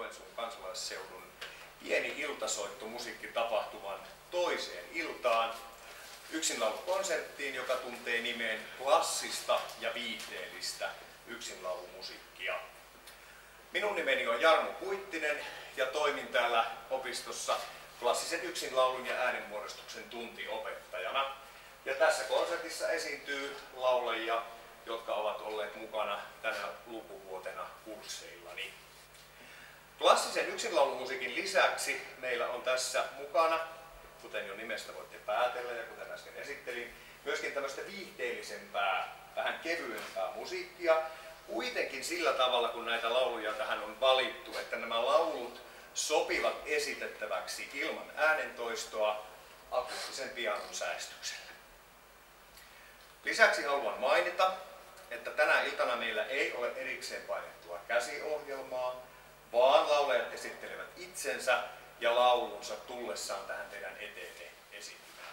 Joensuun kansalaisseudun pieni iltasoitto musiikkitapahtuman toiseen iltaan. Yksinlaulukonserttiin, joka tuntee nimeen klassista ja viihteellistä yksinlaulumusiikkia. Minun nimeni on Jarmo Kuittinen ja toimin täällä opistossa klassisen yksinlaulun ja äänenmuodostuksen tuntiopettajana. Ja tässä konsertissa esiintyy laulajia, jotka ovat olleet mukana tänä lukuvuotena kursseillani. Klassisen yksinlaulumusiikin lisäksi meillä on tässä mukana, kuten jo nimestä voitte päätellä ja kuten äsken esittelin, myöskin tämmöistä viihteellisempää, vähän kevyempää musiikkia. Kuitenkin sillä tavalla, kun näitä lauluja tähän on valittu, että nämä laulut sopivat esitettäväksi ilman äänentoistoa akustisen pianon säästyksellä. Lisäksi haluan mainita, että tänä iltana meillä ei ole erikseen painettua käsiohjelmaa, vaan laulajat esittelevät itsensä ja laulunsa tullessaan tähän teidän eteenne esiintymään.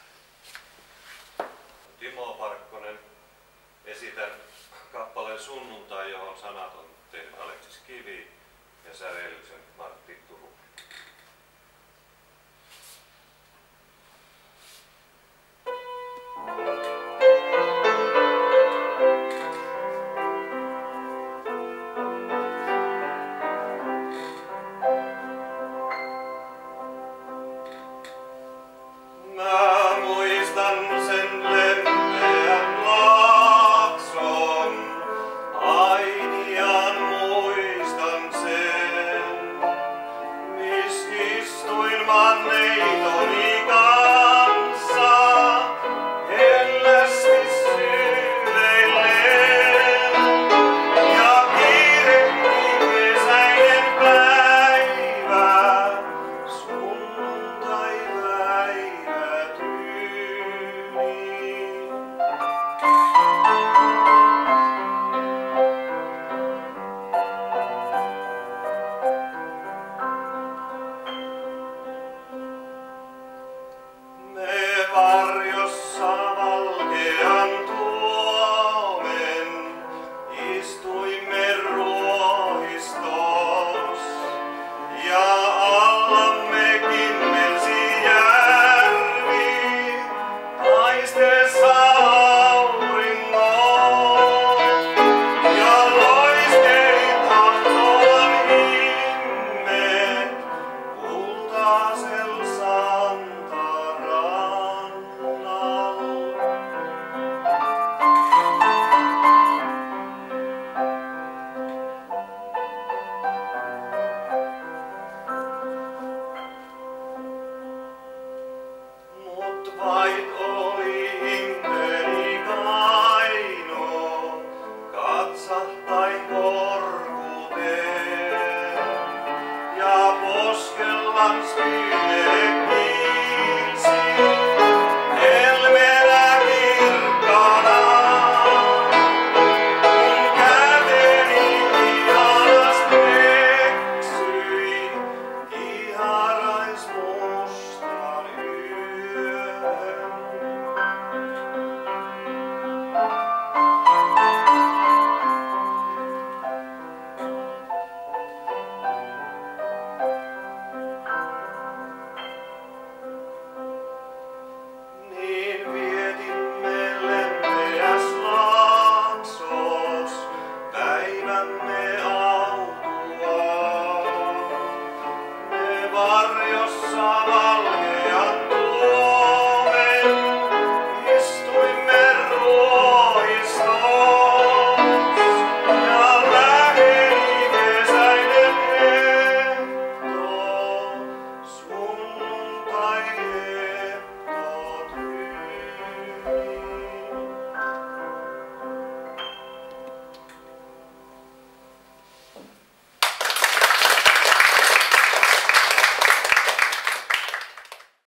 Timo Parkkonen. Esitän kappaleen Sunnuntai, johon sanat on tehnyt Aleksis Kivi ja sävellyksen Martti Turunen. Varjossa valkea.